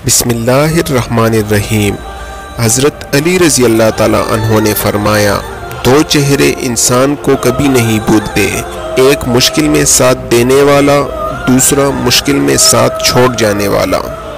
بسم اللہ الرحمن الرحیم۔ حضرت علی رضی اللہ تعالیٰ عنہ نے فرمایا، دو چہرے انسان کو کبھی نہیں بھولتے، ایک مشکل میں ساتھ دینے والا، دوسرا مشکل میں ساتھ چھوڑ جانے والا۔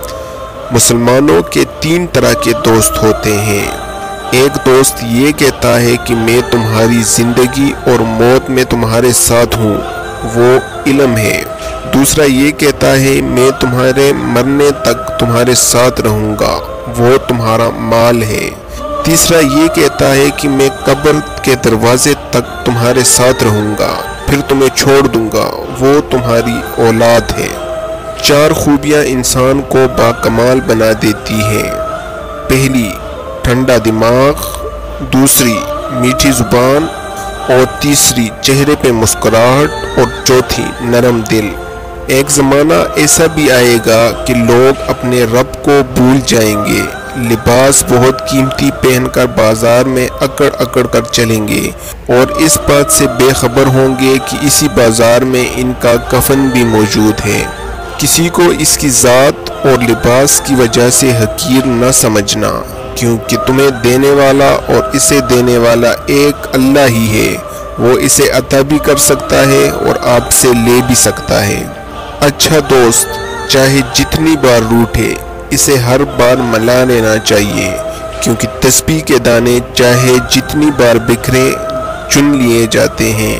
مسلمانوں کے تین طرح کے دوست ہوتے ہیں۔ ایک دوست یہ کہتا ہے کہ میں تمہاری زندگی اور موت میں تمہارے ساتھ ہوں، وہ علم ہے۔ دوسرا یہ کہتا ہے میں تمہارے مرنے تک تمہارے ساتھ رہوں گا، وہ تمہارا مال ہے۔ تیسرا یہ کہتا ہے کہ میں قبر کے دروازے تک تمہارے ساتھ رہوں گا، پھر تمہیں چھوڑ دوں گا، وہ تمہاری اولاد ہے۔ چار خوبیاں انسان کو باکمال بنا دیتی ہیں۔ پہلی، ٹھنڈا دماغ، دوسری، میٹھی زبان، اور تیسری، چہرے پہ مسکراہٹ، اور چوتھی، نرم دل۔ ایک زمانہ ایسا بھی آئے گا کہ لوگ اپنے رب کو بھول جائیں گے، لباس بہت قیمتی پہن کر بازار میں اکڑ اکڑ کر چلیں گے اور اس بات سے بے خبر ہوں گے کہ اسی بازار میں ان کا کفن بھی موجود ہے۔ کسی کو اس کی ذات اور لباس کی وجہ سے حقیر نہ سمجھنا، کیونکہ تمہیں دینے والا اور اسے دینے والا ایک اللہ ہی ہے، وہ اسے عطا بھی کر سکتا ہے اور آپ سے لے بھی سکتا ہے۔ اچھا دوست چاہے جتنی بار روٹھے، اسے ہر بار ملا لینا چاہیے، کیونکہ تسبیح کے دانے چاہے جتنی بار بکھرے چن لیے جاتے ہیں۔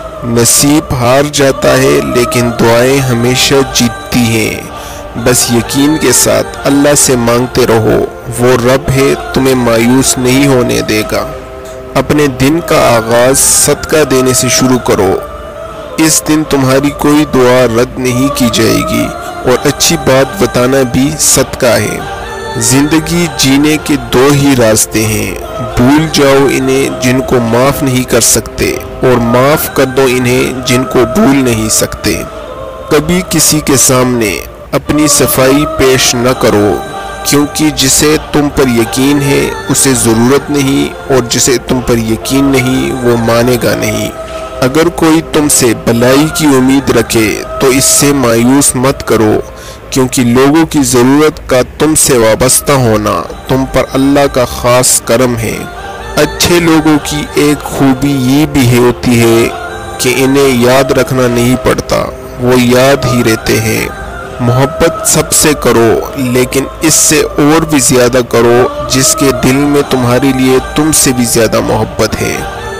نصیب ہار جاتا ہے لیکن دعائیں ہمیشہ جیتتی ہیں۔ بس یقین کے ساتھ اللہ سے مانگتے رہو، وہ رب ہے، تمہیں مایوس نہیں ہونے دے گا۔ اپنے دن کا آغاز صدقہ دینے سے شروع کرو، اس دن تمہاری کوئی دعا رد نہیں کی جائے گی، اور اچھی بات بتانا بھی صدقہ ہے۔ زندگی جینے کے دو ہی راستے ہیں، بھول جاؤ انہیں جن کو معاف نہیں کر سکتے، اور معاف کر دو انہیں جن کو بھول نہیں سکتے۔ کبھی کسی کے سامنے اپنی صفائی پیش نہ کرو، کیونکہ جسے تم پر یقین ہے اسے ضرورت نہیں، اور جسے تم پر یقین نہیں وہ مانے گا نہیں۔ اگر کوئی تم سے بھلائی کی امید رکھے تو اس سے مایوس مت کرو، کیونکہ لوگوں کی ضرورت کا تم سے وابستہ ہونا تم پر اللہ کا خاص کرم ہے۔ اچھے لوگوں کی ایک خوبی یہ بھی ہوتی ہے کہ انہیں یاد رکھنا نہیں پڑتا، وہ یاد ہی رہتے ہیں۔ محبت سب سے کرو، لیکن اس سے اور بھی زیادہ کرو جس کے دل میں تمہارے لیے تم سے بھی زیادہ محبت ہے۔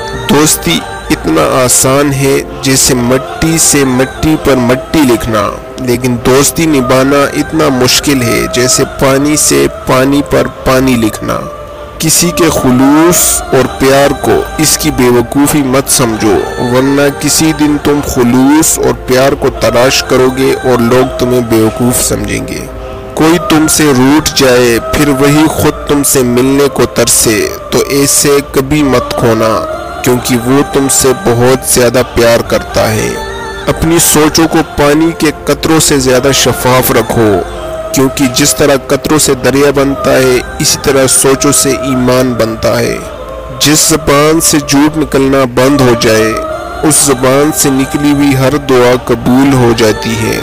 دوستی اتنا آسان ہے جیسے مٹی سے مٹی پر مٹی لکھنا، لیکن دوستی نبھانا اتنا مشکل ہے جیسے پانی سے پانی پر پانی لکھنا۔ کسی کے خلوص اور پیار کو اس کی بے وقوفی مت سمجھو، ورنہ کسی دن تم خلوص اور پیار کو تلاش کرو گے اور لوگ تمہیں بے وقوف سمجھیں گے۔ کوئی تم سے روٹھ جائے پھر وہی خود تم سے ملنے کو ترسے تو ایسے کبھی مت کھونا، کیونکہ وہ تم سے بہت زیادہ پیار کرتا ہے۔ اپنی سوچوں کو پانی کے قطروں سے زیادہ شفاف رکھو، کیونکہ جس طرح قطروں سے دریا بنتا ہے اسی طرح سوچوں سے ایمان بنتا ہے۔ جس زبان سے جھوٹ نکلنا بند ہو جائے اس زبان سے نکلی ہوئی ہر دعا قبول ہو جاتی ہے۔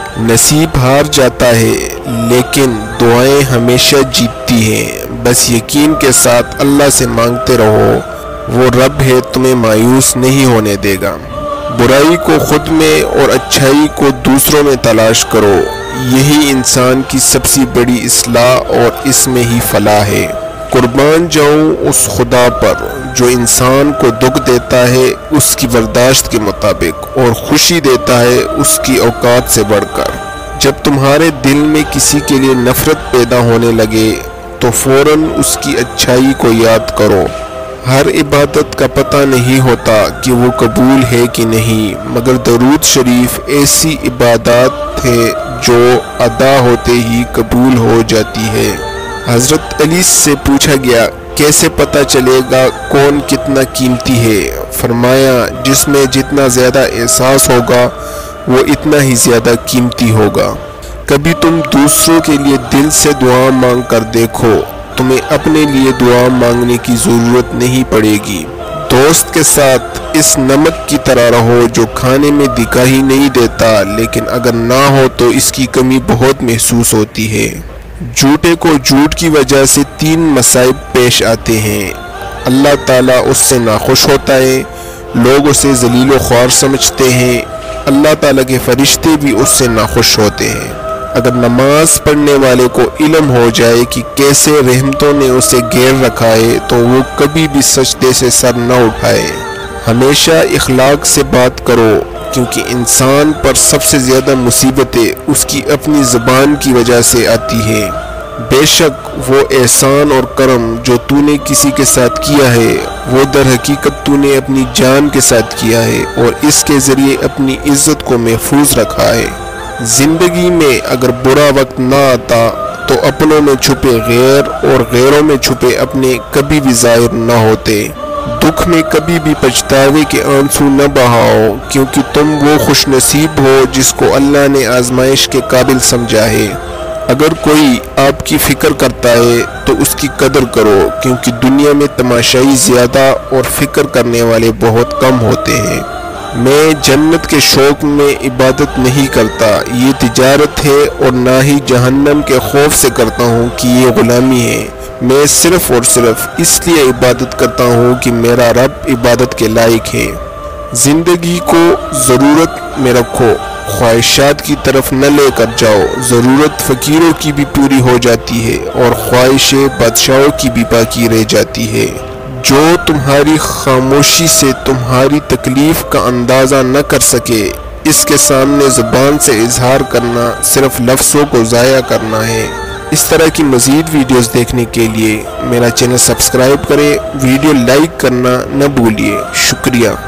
نصیب ہار جاتا ہے لیکن دعائیں ہمیشہ جیتتی ہیں۔ بس یقین کے ساتھ اللہ سے مانگتے رہو، وہ رب ہے، تمہیں مایوس نہیں ہونے دے گا۔ برائی کو خود میں اور اچھائی کو دوسروں میں تلاش کرو، یہی انسان کی سب سے بڑی اصلاح اور اس میں ہی فلاح ہے۔ قربان جاؤں اس خدا پر جو انسان کو دکھ دیتا ہے اس کی برداشت کے مطابق اور خوشی دیتا ہے اس کی اوقات سے بڑھ کر۔ جب تمہارے دل میں کسی کے لیے نفرت پیدا ہونے لگے تو فوراً اس کی اچھائی کو یاد کرو۔ ہر عبادت کا پتہ نہیں ہوتا کہ وہ قبول ہے کہ نہیں، مگر درود شریف ایسی عبادات ہے جو ادا ہوتے ہی قبول ہو جاتی ہے۔ حضرت علی سے پوچھا گیا کیسے پتہ چلے گا کون کتنا قیمتی ہے؟ فرمایا جس میں جتنا زیادہ احساس ہوگا وہ اتنا ہی زیادہ قیمتی ہوگا۔ کبھی تم دوسروں کے لیے دل سے دعا مانگ کر دیکھو، تمہیں اپنے لیے دعا مانگنے کی ضرورت نہیں پڑے گی۔ دوست کے ساتھ اس نمک کی طرح رہو جو کھانے میں دکھائی نہیں دیتا، لیکن اگر نہ ہو تو اس کی کمی بہت محسوس ہوتی ہے۔ جھوٹے کو جھوٹ کی وجہ سے 3 مصائب پیش آتے ہیں۔ اللہ تعالیٰ اس سے ناخوش ہوتا ہے، لوگ اسے ذلیل و خوار سمجھتے ہیں، اللہ تعالیٰ کے فرشتے بھی اس سے ناخوش ہوتے ہیں۔ اگر نماز پڑھنے والے کو علم ہو جائے کہ کیسے رحمتوں نے اسے گھیر رکھا ہے تو وہ کبھی بھی سجدے سے سر نہ اٹھائے۔ ہمیشہ اخلاق سے بات کرو، کیونکہ انسان پر سب سے زیادہ مصیبتیں اس کی اپنی زبان کی وجہ سے آتی ہیں۔ بے شک وہ احسان اور کرم جو تو نے کسی کے ساتھ کیا ہے وہ در حقیقت تو نے اپنی جان کے ساتھ کیا ہے اور اس کے ذریعے اپنی عزت کو محفوظ رکھا ہے۔ زندگی میں اگر برا وقت نہ آتا تو اپنوں میں چھپے غیر اور غیروں میں چھپے اپنے کبھی بھی ظاہر نہ ہوتے۔ دکھ میں کبھی بھی پچھتاوے کے آنسو نہ بہاؤ، کیونکہ تم وہ خوش نصیب ہو جس کو اللہ نے آزمائش کے قابل سمجھا ہے۔ اگر کوئی آپ کی فکر کرتا ہے تو اس کی قدر کرو، کیونکہ دنیا میں تماشائی زیادہ اور فکر کرنے والے بہت کم ہوتے ہیں۔ میں جنت کے شوق میں عبادت نہیں کرتا، یہ تجارت ہے، اور نہ ہی جہنم کے خوف سے کرتا ہوں کہ یہ غلامی ہے۔ میں صرف اور صرف اس لیے عبادت کرتا ہوں کہ میرا رب عبادت کے لائق ہے۔ زندگی کو ضرورت میں رکھو، خواہشات کی طرف نہ لے کر جاؤ۔ ضرورت فقیروں کی بھی پوری ہو جاتی ہے اور خواہشیں بادشاہوں کی بھی باقی رہ جاتی ہے۔ جو تمہاری خاموشی سے تمہاری تکلیف کا اندازہ نہ کر سکے، اس کے سامنے زبان سے اظہار کرنا صرف لفظوں کو ضائع کرنا ہے۔ اس طرح کی مزید ویڈیوز دیکھنے کے لیے میرا چینل سبسکرائب کریں، ویڈیو لائک کرنا نہ بھولیے۔ شکریہ۔